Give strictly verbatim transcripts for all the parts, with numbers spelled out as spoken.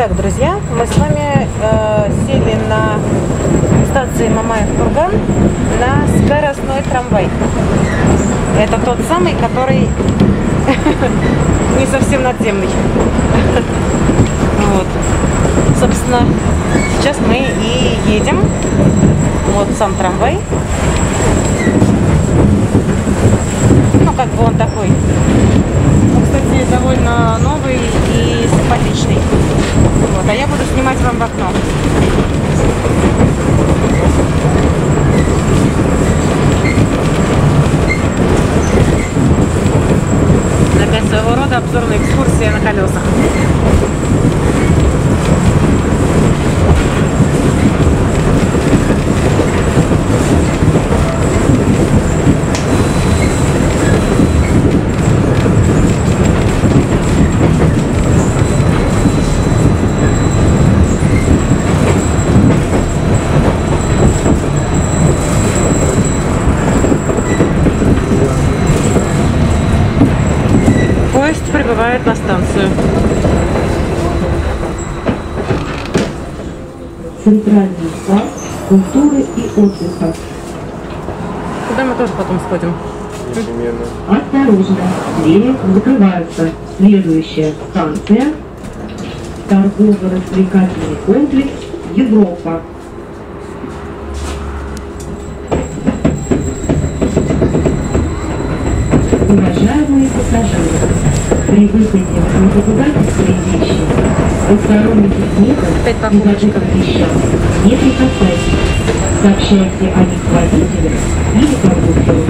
Итак, друзья, мы с вами э, сели на станции Мамаев-Курган на скоростной трамвай. Это тот самый, который не совсем надземный. Вот. Собственно, сейчас мы и едем. Вот сам трамвай. Ну, как бы он такой, ну, кстати, довольно новый и симпатичный. Вот, а я буду снимать вам в окно. Опять своего рода обзорная экскурсия на колесах. Поезд прибывает на станцию. Центральный парк культуры и отдыха. Куда мы тоже потом сходим. Осторожно, двери закрываются. Следующая станция — торгово-развлекательный комплекс Европа. Уважаемые пассажиры, при выходе не забывайте свои вещи. Посторонних предметов и закрытых вещам не прикасайтесь. Сообщайте о них водителю или кондуктору.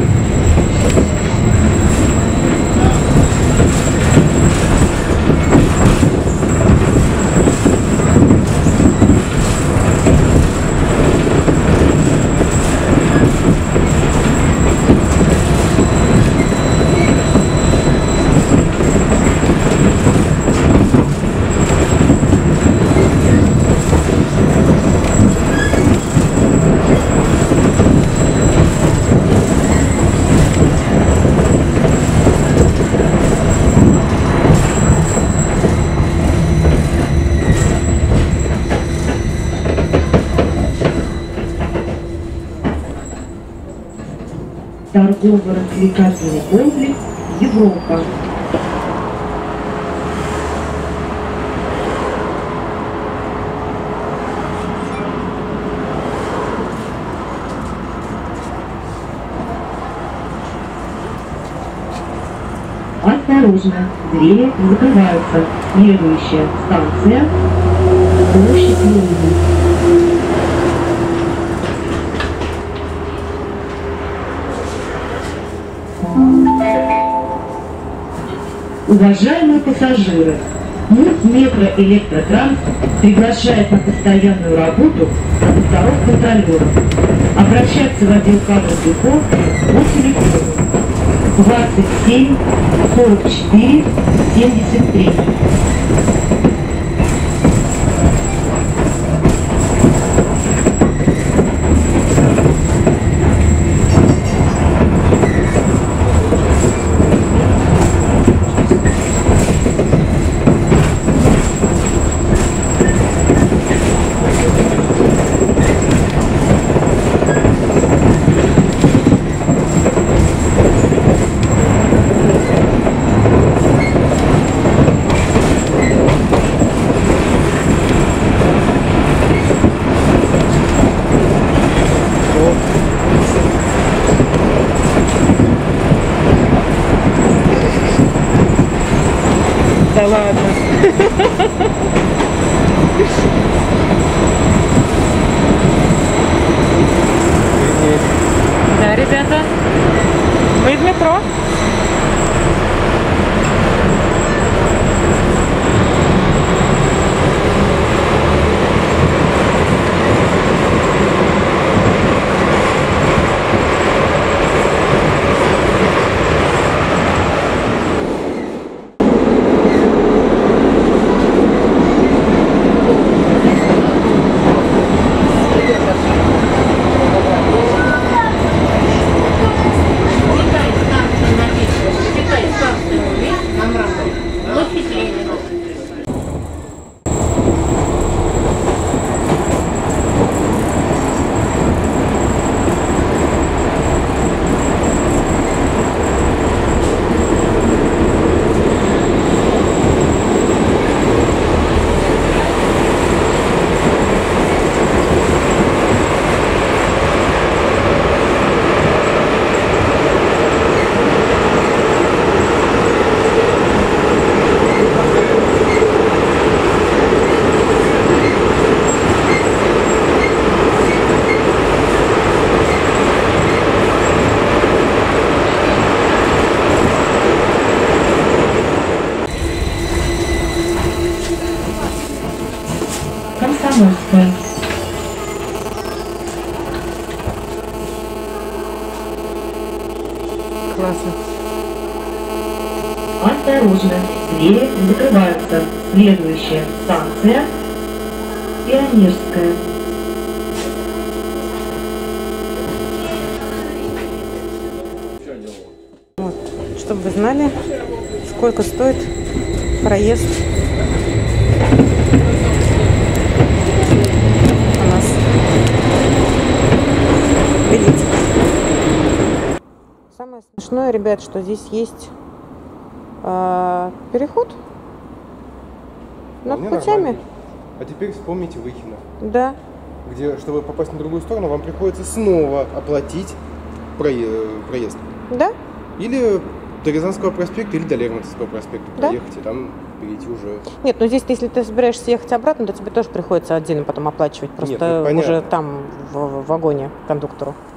Торгово-развлекательный комплекс Европа. Осторожно, двери закрываются. Следующая станция — площадь Ленина. Уважаемые пассажиры, МУП «Метроэлектротранс» приглашает на постоянную работу контролеров. Обращаться в отдел кадров депо по телефону двадцать семь сорок четыре семьдесят три. Да ладно. Да, ребята, мы в метро. Классно. Осторожно, двери закрываются. Следующая станция Пионерская. Вот. Чтобы вы знали, сколько стоит проезд у нас. Билетик. Самое смешное, ребят, что здесь есть э, переход над Вполне путями. нормально. А теперь вспомните Выхино, Да. где, чтобы попасть на другую сторону, вам приходится снова оплатить проезд. Да? Или до Рязанского проспекта, или до Лермонтовского проспекта Да? проехать, и там перейти уже. Нет, ну здесь, если ты собираешься ехать обратно, то тебе тоже приходится отдельно потом оплачивать. Просто Нет, ну, уже понятно. там в, в вагоне кондуктору.